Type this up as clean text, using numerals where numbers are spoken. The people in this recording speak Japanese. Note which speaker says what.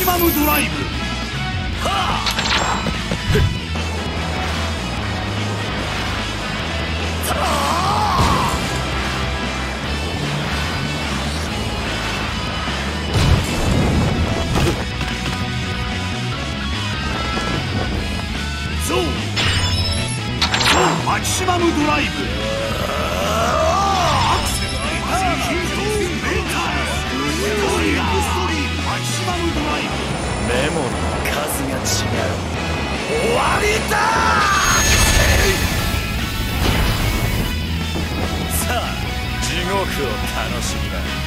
Speaker 1: シマムドライブ。はあ。ゾウマキシマムドライブ。アクセルヒートメーターマキシマムドライブ。
Speaker 2: メモの数が違う。
Speaker 1: 終わりだ。
Speaker 2: さあ地獄を楽しみな。